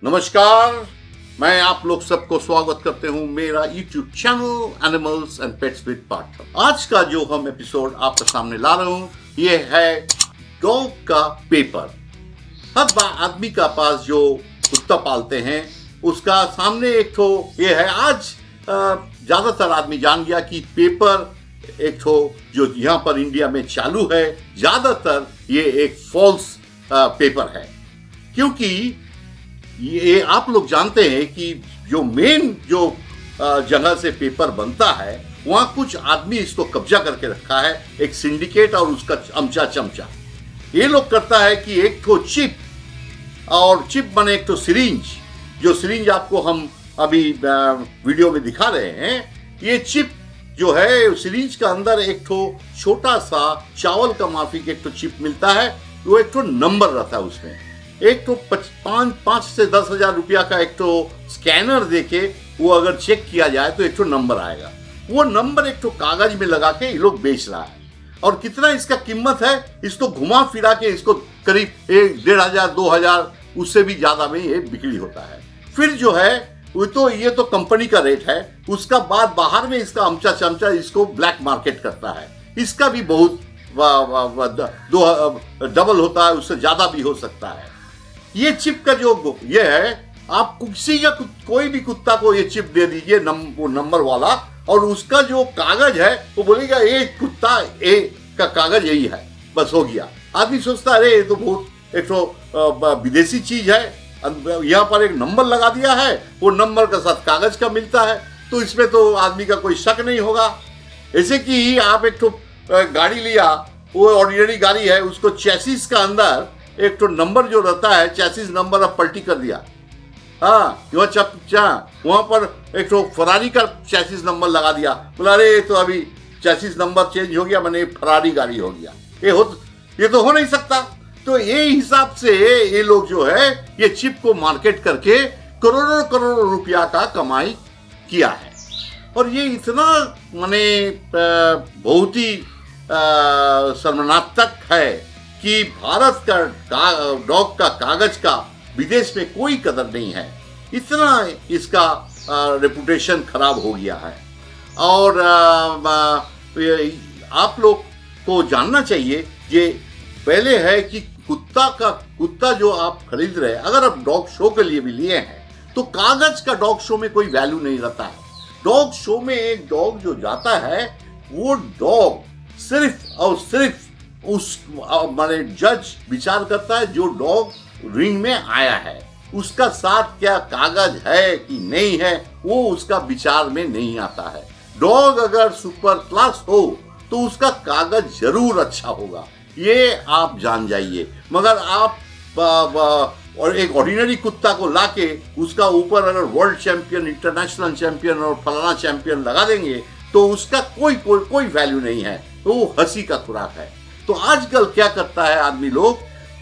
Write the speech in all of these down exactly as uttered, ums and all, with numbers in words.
नमस्कार, मैं आप लोग सबको स्वागत करते हूं मेरा YouTube channel animals and pets with Parthav. आज का जो हम एपिसोड आपके सामने ला रहा हूं ये है डॉग का पेपर। हर आदमी का पास जो कुत्ता पालते हैं उसका सामने एक तो ये है। आज ज्यादातर आदमी जान गया कि पेपर एक तो जो यहाँ पर इंडिया में चालू है, ज्यादातर ये एक फॉल्स पेपर है, क्योंकि ये आप लोग जानते हैं कि जो मेन जो जगह से पेपर बनता है वहां कुछ आदमी इसको कब्जा करके रखा है, एक सिंडिकेट और उसका अमचा चमचा। ये लोग करता है कि एक तो चिप और चिप बने एक तो सिरिंज, जो सिरिंज आपको हम अभी वीडियो में दिखा रहे हैं। ये चिप जो है सिरिंज का अंदर एक तो छोटा सा चावल का माफिक एक तो चिप मिलता है, वो एक तो नंबर रहता है उसमें। एक तो पाँच पाँच से दस हजार रुपया का एक तो स्कैनर देके वो अगर चेक किया जाए तो एक तो नंबर आएगा। वो नंबर एक तो कागज में लगा के ये लोग बेच रहा है। और कितना इसका कीमत है, इसको घुमा फिरा के इसको करीब एक डेढ़ हजार दो हजार उससे भी ज्यादा में ये बिक्री होता है। फिर जो है वो तो ये तो कंपनी का रेट है, उसका बाद बाहर में इसका अमचा चमचा इसको ब्लैक मार्केट करता है। इसका भी बहुत वा, वा, वा, दो डबल होता है, उससे ज्यादा भी हो सकता है। ये चिप का जो ये है, आप किसी या कोई भी कुत्ता को ये चिप दे दीजिए नम, वो नंबर वाला, और उसका जो कागज है वो बोलेगा ये कुत्ता ए का कागज यही है, बस हो गया। आदमी सोचता है अरे ये तो बहुत एक तो विदेशी चीज है, यहाँ पर एक नंबर लगा दिया है, वो नंबर के साथ कागज का मिलता है, तो इसमें तो आदमी का कोई शक नहीं होगा। ऐसे कि आप एक तो गाड़ी लिया, वो ऑर्डिनरी गाड़ी है, उसको चैसिस का अंदर एक तो नंबर जो रहता है चैसिस नंबर अब पलटी कर दिया। हाँ, वह चपचा वहां पर एक तो फरारी का चैसिस नंबर लगा दिया, बोला अरे तो अभी चैसिस नंबर चेंज हो गया, मैंने फरारी गाड़ी हो गया। ये हो ये तो हो नहीं सकता। तो ये हिसाब से ये लोग जो है ये चिप को मार्केट करके करोड़ों करोड़ों रुपया का कमाई किया है। और ये इतना माने बहुत ही शर्मनाक है कि भारत का डॉग का कागज का विदेश में कोई कदर नहीं है। इतना इसका रेपुटेशन खराब हो गया है। और आ, आप लोग को जानना चाहिए, ये पहले है कि कुत्ता का कुत्ता जो आप खरीद रहे हैं, अगर आप डॉग शो के लिए भी लिए हैं तो कागज का डॉग शो में कोई वैल्यू नहीं रहता है। डॉग शो में एक डॉग जो जाता है वो डॉग सिर्फ और सिर्फ उस माने जज विचार करता है जो डॉग रिंग में आया है, उसका साथ क्या कागज है कि नहीं है वो उसका विचार में नहीं आता है। डॉग अगर सुपर क्लास हो तो उसका कागज जरूर अच्छा होगा, ये आप जान जाइए। मगर आप बा, बा, और एक ऑर्डिनरी कुत्ता को लाके उसका ऊपर अगर वर्ल्ड चैंपियन, इंटरनेशनल चैंपियन और फलाना चैंपियन लगा देंगे तो उसका कोई कोई कोई वैल्यू नहीं है, तो वो हंसी का खुराक है। तो आजकल क्या करता है आदमी लोग,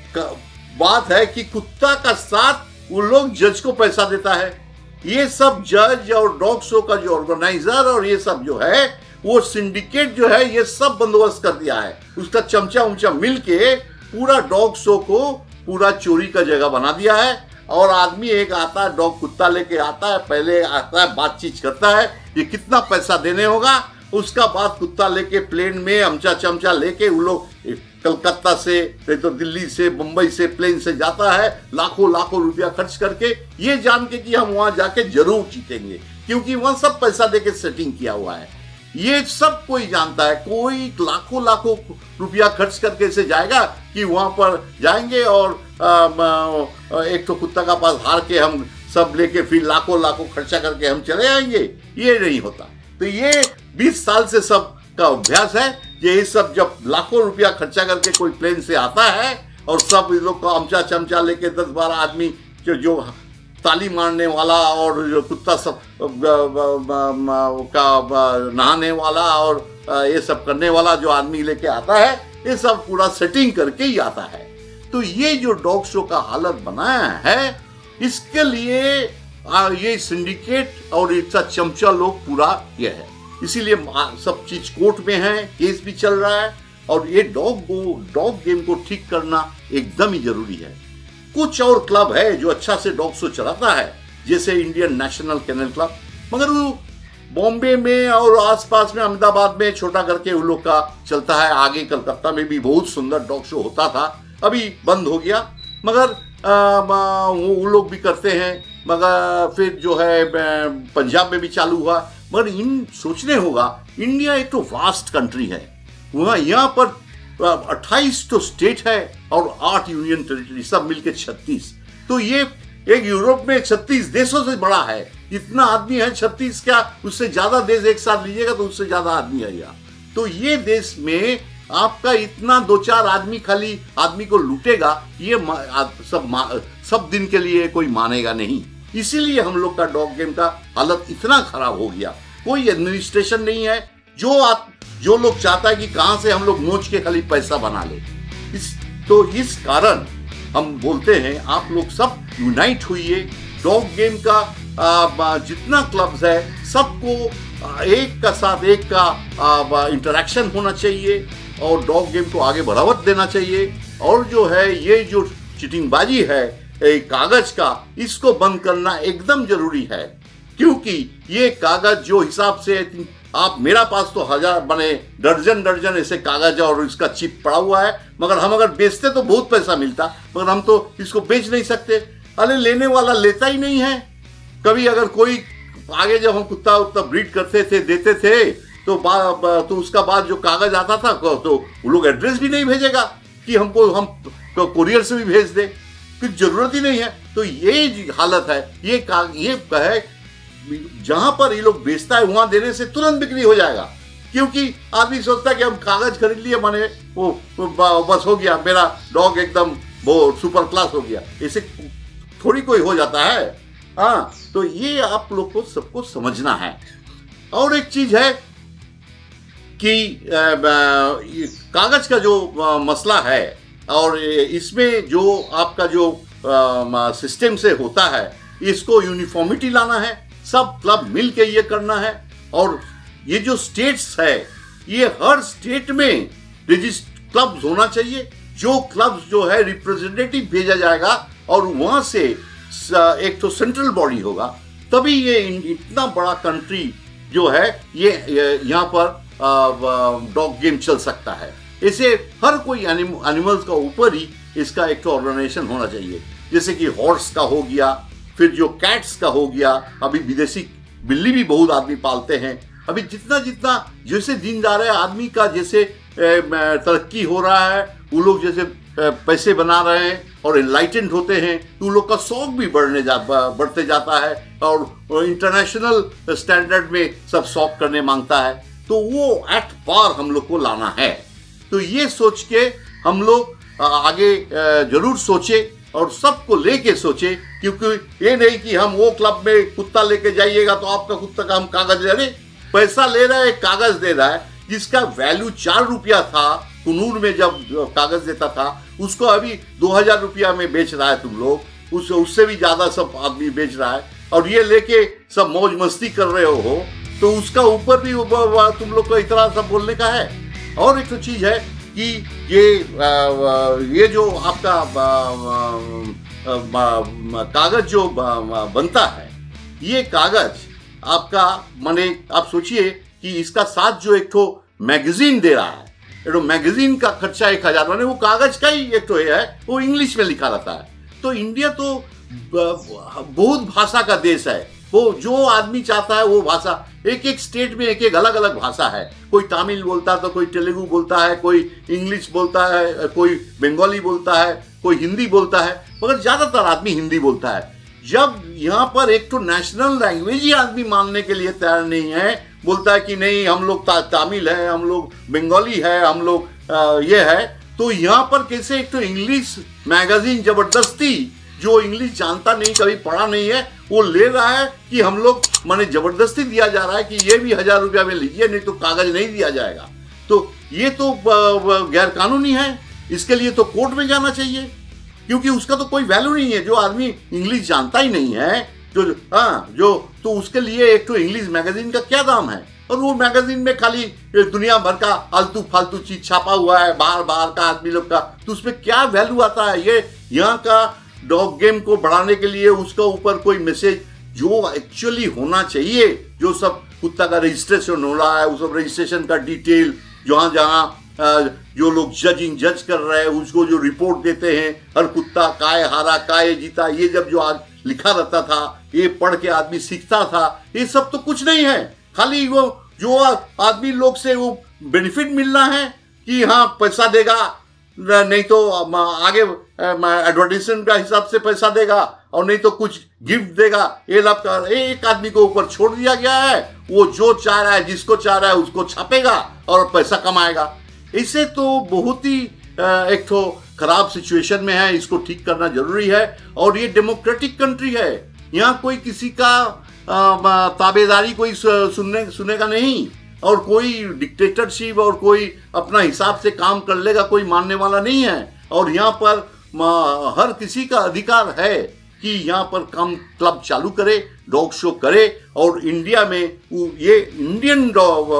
बात है कि कुत्ता का साथ वो लोग जज को पैसा देता है। ये सब जज और डॉग शो का जो ऑर्गेनाइजर और ये सब जो है वो सिंडिकेट जो है ये सब बंदोबस्त कर दिया है। उसका चमचा उमचा मिलके पूरा डॉग शो को पूरा चोरी का जगह बना दिया है। और आदमी एक आता है, डॉग कुत्ता लेके आता है, पहले आता है, बातचीत करता है ये कितना पैसा देने होगा, उसका बाद कुत्ता लेके प्लेन में अमचा चमचा लेके वो लोग कलकत्ता से तो दिल्ली से मुंबई से प्लेन से जाता है, लाखों लाखों रुपया खर्च करके, ये जान के कि हम वहां जाके जरूर जीतेंगे, क्योंकि वहां सब पैसा देके सेटिंग किया हुआ है। ये सब कोई जानता है। कोई लाखों लाखों रुपया खर्च करके से जाएगा कि वहां पर जाएंगे और आ, एक तो कुत्ता का पास हार के हम सब लेके फिर लाखों लाखों खर्चा करके हम चले आएंगे, ये नहीं होता। तो ये बीस साल से सब का अभ्यास है। ये सब जब लाखों रुपया खर्चा करके कोई प्लेन से आता है और सब लोग का अमचा चमचा लेके दस बारह आदमी जो जो ताली मारने वाला और जो कुत्ता सब का नहाने वाला और ये सब करने वाला जो आदमी लेके आता है, ये सब पूरा सेटिंग करके ही आता है। तो ये जो डॉग शो का हालत बनाया है, इसके लिए ये सिंडिकेट और इसका चमचा लोग पूरा ये है। इसीलिए सब चीज कोर्ट में है, केस भी चल रहा है। और ये डॉग को डॉग गेम को ठीक करना एकदम ही जरूरी है। कुछ और क्लब है जो अच्छा से डॉग शो चलाता है, जैसे इंडियन नेशनल केनल क्लब, मगर वो बॉम्बे में और आसपास में अहमदाबाद में छोटा करके उन लोग का चलता है। आगे कलकत्ता में भी बहुत सुंदर डॉग शो होता था, अभी बंद हो गया, मगर आ, वो लोग भी करते हैं। मगर फिर जो है पंजाब में भी चालू हुआ। मगर इन सोचने होगा, इंडिया एक तो वास्ट कंट्री है, वहाँ यहाँ पर अट्ठाईस तो स्टेट है और आठ यूनियन टेरिटरी, सब मिलके छत्तीस। तो ये एक यूरोप में छत्तीस देशों से बड़ा है। इतना आदमी है छत्तीस, क्या उससे ज्यादा देश एक साथ लीजिएगा तो उससे ज्यादा आदमी है यहाँ। तो ये देश में आपका इतना दो चार आदमी खाली आदमी को लूटेगा, ये सब सब दिन के लिए कोई मानेगा नहीं। इसीलिए हम लोग का डॉग गेम का हालत इतना खराब हो गया। कोई एडमिनिस्ट्रेशन नहीं है, जो आप जो लोग चाहता है कि कहां से हम लोग नोच के खाली पैसा बना ले। इस तो इस कारण हम बोलते हैं आप लोग सब यूनाइट हुइए। डॉग गेम का आ, जितना क्लब्स है सबको एक का साथ एक का इंटरेक्शन होना चाहिए और डॉग गेम को आगे बढ़ावा देना चाहिए। और जो है ये जो चिटिंगबाजी है कागज का, इसको बंद करना एकदम जरूरी है, क्योंकि ये कागज जो हिसाब से आप, मेरा पास तो हजार बने दर्जन दर्जन ऐसे कागज और इसका चिप पड़ा हुआ है, मगर हम अगर बेचते तो बहुत पैसा मिलता, मगर हम तो इसको बेच नहीं सकते। अरे लेने वाला लेता ही नहीं है। कभी अगर कोई आगे जब हम कुत्ता उत्ता ब्रीड करते थे देते थे तो तो उसका बाद जो कागज आता था तो वो लोग एड्रेस भी नहीं भेजेगा कि हमको हम तो कुरियर से भी भेज दे, कुछ जरूरत ही नहीं है। तो ये हालत है। ये ये है जहां पर ये लोग बेचता है वहां देने से तुरंत बिक्री हो जाएगा, क्योंकि आदमी सोचता है कि हम कागज खरीद लिए माने वो, वो बस हो गया, मेरा डॉग एकदम वो सुपर क्लास हो गया। ऐसे थोड़ी कोई हो जाता है। हाँ, तो ये आप लोग को सबको समझना है। और एक चीज है कि कागज का जो मसला है और इसमें जो आपका जो सिस्टम से होता है, इसको यूनिफॉर्मिटी लाना है, सब क्लब मिल के ये करना है। और ये जो स्टेट्स है, ये हर स्टेट में रजिस्टर क्लब्स होना चाहिए। जो क्लब्स जो है रिप्रेजेंटेटिव भेजा जाएगा और वहां से एक तो सेंट्रल बॉडी होगा, तभी ये इतना बड़ा कंट्री जो है ये यहाँ पर डॉग गेम चल सकता है। इसे हर कोई एनिमल्स का ऊपर ही इसका एक तो ऑर्गेनाइजेशन होना चाहिए, जैसे कि हॉर्स का हो गया, फिर जो कैट्स का हो गया, अभी विदेशी बिल्ली भी बहुत आदमी पालते हैं। अभी जितना जितना जैसे दिन जा रहा है आदमी का जैसे तरक्की हो रहा है, वो लोग जैसे पैसे बना रहे हैं और एनलाइटेंड होते हैं, तो उन लोग का शौक भी बढ़ने जा बढ़ते जाता है और इंटरनेशनल स्टैंडर्ड में सब शौक करने मांगता है। तो वो एट पार हम लोग को लाना है। तो ये सोच के हम लोग आगे जरूर सोचे और सबको लेके सोचे, क्योंकि ये नहीं कि हम वो क्लब में कुत्ता लेके जाइएगा तो आपका कुत्ता का हम कागज ले रहे, पैसा ले रहा है, कागज दे रहा है, जिसका वैल्यू चार रुपया था कुनूर में जब कागज देता था, उसको अभी दो हजार रुपया में बेच रहा है तुम लोग, उस उससे भी ज्यादा सब आदमी बेच रहा है। और ये लेके सब मौज मस्ती कर रहे हो, तो उसका ऊपर भी तुम लोग को इतना सब बोलने का है। और एक तो चीज है कि ये ये जो आपका कागज जो बनता है, ये कागज आपका माने आप सोचिए कि इसका साथ जो एक तो मैगजीन दे रहा है, तो मैगजीन का खर्चा एक हजार, माने वो कागज का ही एक तो है, वो इंग्लिश में लिखा रहता है। तो इंडिया तो बहुत भाषा का देश है, वो जो आदमी चाहता है वो भाषा, एक एक स्टेट में एक एक अलग अलग भाषा है। कोई तमिल बोलता है तो कोई तेलुगु बोलता है, कोई इंग्लिश बोलता है, कोई बंगाली बोलता है, कोई हिंदी बोलता है, मगर ज्यादातर आदमी हिंदी बोलता है। जब यहाँ पर एक तो नेशनल लैंग्वेज ही आदमी मानने के लिए तैयार नहीं है, बोलता है कि नहीं हम लोग तमिल है, हम लोग बंगाली है, हम लोग ये है, तो यहाँ पर कैसे एक तो इंग्लिश मैगजीन जबरदस्ती, जो इंग्लिश जानता नहीं, कभी पढ़ा नहीं है, वो ले रहा है कि हम लोग माने जबरदस्ती दिया जा रहा है कि ये भी हजार रुपया में लीजिए, नहीं तो कागज नहीं दिया जाएगा। तो ये तो गैर कानूनी है, इसके लिए तो कोर्ट में जाना चाहिए, क्योंकि उसका तो कोई वैल्यू नहीं है। जो आदमी इंग्लिश जानता ही नहीं है, जो हाँ जो तो उसके लिए एक तो इंग्लिश मैगजीन का क्या दाम है। और वो मैगजीन में खाली दुनिया भर का आलतू फालतू चीज छापा हुआ है, बाहर बाहर का आदमी लोग का, तो उसमें क्या वैल्यू आता है। ये यहाँ का डॉग गेम को बढ़ाने के लिए उसका ऊपर कोई मैसेज जो एक्चुअली होना चाहिए, जो सब कुत्ता का रजिस्ट्रेशन हो रहा है, उस सब रजिस्ट्रेशन का डिटेल, जहाँ जहाँ जो लोग जजिंग जज कर रहे हैं उसको जो रिपोर्ट देते हैं, हर कुत्ता काय हारा काय जीता, ये जब जो आज लिखा रहता था, ये पढ़ के आदमी सीखता था, ये सब तो कुछ नहीं है। खाली वो जो आदमी लोग से वो बेनिफिट मिलना है कि हाँ पैसा देगा, नहीं तो आगे एडवर्टाइजमेंट का हिसाब से पैसा देगा, और नहीं तो कुछ गिफ्ट देगा। ये लाभ एक आदमी को ऊपर छोड़ दिया गया है, वो जो चाह रहा है, जिसको चाह रहा है उसको छापेगा और पैसा कमाएगा। इससे तो बहुत ही एक तो खराब सिचुएशन में है, इसको ठीक करना जरूरी है। और ये डेमोक्रेटिक कंट्री है, यहाँ कोई किसी का ताबेदारी कोई सुनने सुनेगा नहीं, और कोई डिक्टेटरशिप और कोई अपना हिसाब से काम कर लेगा कोई मानने वाला नहीं है। और यहाँ पर हर किसी का अधिकार है कि यहाँ पर कम क्लब चालू करे, डॉग शो करे। और इंडिया में ये इंडियन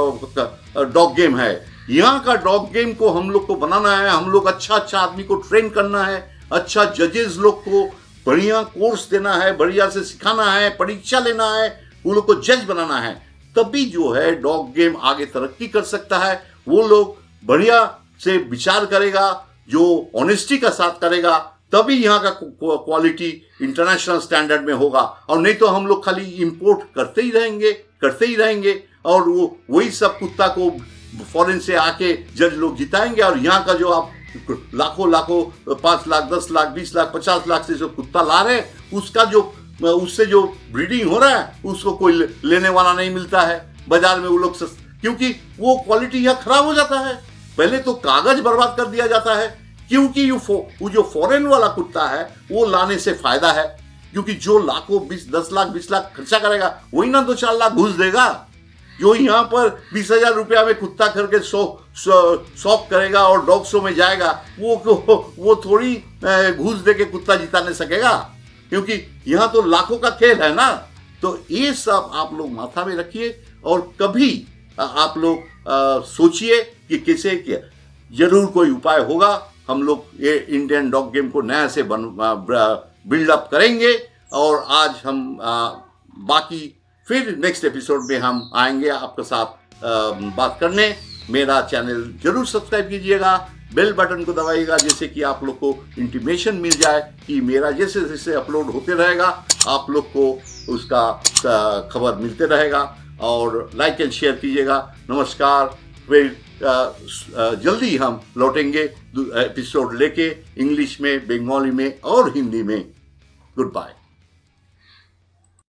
डॉग गेम है, यहाँ का डॉग गेम को हम लोग को बनाना है। हम लोग अच्छा अच्छा आदमी को ट्रेन करना है, अच्छा जजेस लोग को बढ़िया कोर्स देना है, बढ़िया से सिखाना है, परीक्षा लेना है, उन लोग को जज बनाना है। तभी जो है डॉग गेम आगे तरक्की कर सकता है। वो लोग बढ़िया से विचार करेगा, जो ऑनेस्टी का साथ करेगा, तभी यहाँ का क्वालिटी इंटरनेशनल स्टैंडर्ड में होगा। और नहीं तो हम लोग खाली इंपोर्ट करते ही रहेंगे करते ही रहेंगे और वो वही सब कुत्ता को फॉरेन से आके जज लोग जिताएंगे। और यहाँ का जो आप लाखों लाखों पाँच लाख दस लाख बीस लाख पचास लाख से जो कुत्ता ला रहे हैं, उसका जो उससे जो ब्रीडिंग हो रहा है उसको कोई लेने वाला नहीं मिलता है बाजार में। वो लोग क्योंकि वो क्वालिटी यहाँ खराब हो जाता है। पहले तो कागज बर्बाद कर दिया जाता है, क्योंकि वो जो फॉरेन वाला कुत्ता है वो लाने से फायदा है, क्योंकि जो लाखों बीस दस लाख बीस लाख खर्चा करेगा वही ना दो चार लाख घुस देगा। जो यहाँ पर बीस हजार रुपया में कुत्ता करके शो शौक करेगा और डॉग शो में जाएगा, वो वो थोड़ी घूस दे के कुत्ता जिता नहीं सकेगा, क्योंकि यहाँ तो लाखों का खेल है ना। तो ये सब आप लोग माथा में रखिए और कभी आप लोग सोचिए कि कैसे क्या जरूर कोई उपाय होगा। हम लोग ये इंडियन डॉग गेम को नया से बन बिल्डअप करेंगे। और आज हम आ, बाकी फिर नेक्स्ट एपिसोड में हम आएंगे आपके साथ आ, बात करने। मेरा चैनल जरूर सब्सक्राइब कीजिएगा, बेल बटन को दबाइएगा, जैसे कि आप लोग को इंटीमेशन मिल जाए कि मेरा जैसे जैसे अपलोड होते रहेगा आप लोग को उसका खबर मिलते रहेगा। और लाइक एंड शेयर कीजिएगा। नमस्कार। फिर जल्दी हम लौटेंगे एपिसोड लेके, इंग्लिश में, बंगाली में और हिंदी में। Good bye.